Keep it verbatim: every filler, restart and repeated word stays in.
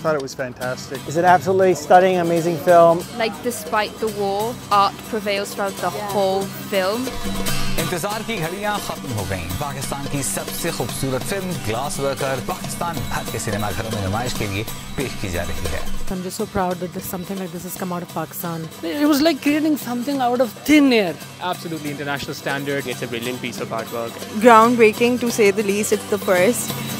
thought it was fantastic. It's an absolutely stunning, amazing film. Like, despite the war, art prevails throughout the yeah. whole film. इंतजार की घड़ियां खत्म हो गईं। पाकिस्तान की सबसे खूबसूरत फिल्म ग्लास वर्कर पाकिस्तान भर के सिनेमाघरों में नुमाइश के लिए पेश की जा रही है। I'm just so proud that this, something like this has come out of Pakistan. It was like creating something out of thin air. Absolutely international standard. It's a brilliant piece of artwork. Groundbreaking, to say the least. It's the first.